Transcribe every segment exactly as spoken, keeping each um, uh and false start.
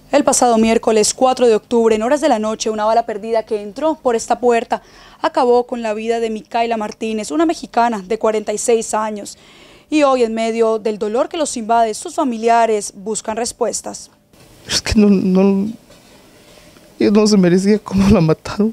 El pasado miércoles cuatro de octubre, en horas de la noche, una bala perdida que entró por esta puerta acabó con la vida de Micaela Martínez, una mexicana de cuarenta y seis años. Y hoy, en medio del dolor que los invade, sus familiares buscan respuestas. Es que no, no, ella no se merecía cómo la mataron.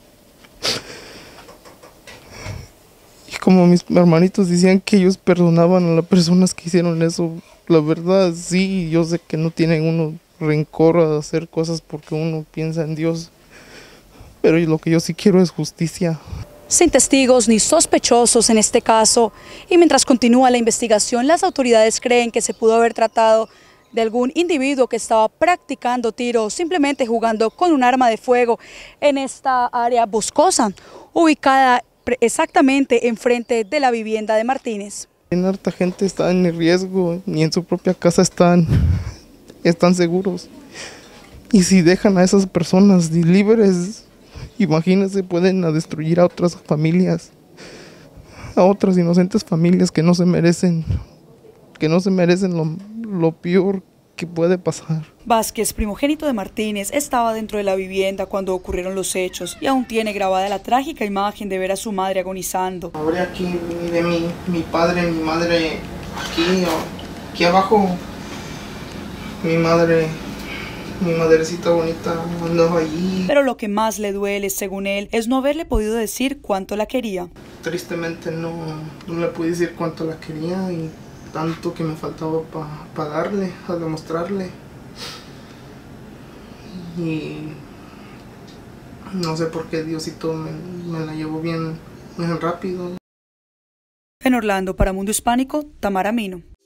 Y como mis hermanitos decían que ellos perdonaban a las personas que hicieron eso, la verdad sí, yo sé que no tienen uno rencor a hacer cosas porque uno piensa en Dios, pero lo que yo sí quiero es justicia. Sin testigos ni sospechosos en este caso, y mientras continúa la investigación, las autoridades creen que se pudo haber tratado de algún individuo que estaba practicando tiro o simplemente jugando con un arma de fuego en esta área boscosa, ubicada exactamente enfrente de la vivienda de Martínez. En harta gente está en riesgo, ni en su propia casa están, están seguros. Y si dejan a esas personas libres, imagínense, pueden destruir a otras familias, a otras inocentes familias que no se merecen, que no se merecen lo, lo peor que puede pasar. Vázquez, primogénito de Martínez, estaba dentro de la vivienda cuando ocurrieron los hechos y aún tiene grabada la trágica imagen de ver a su madre agonizando. Ahora aquí de mi, mi padre, mi madre, aquí, aquí abajo, mi madre, mi madrecita bonita andaba allí. Pero lo que más le duele, según él, es no haberle podido decir cuánto la quería. Tristemente no, no le pude decir cuánto la quería y tanto que me faltaba para pa darle, a demostrarle. Y no sé por qué Diosito me, me la llevó bien, bien rápido. En Orlando, para Mundo Hispánico, Tamara Mino.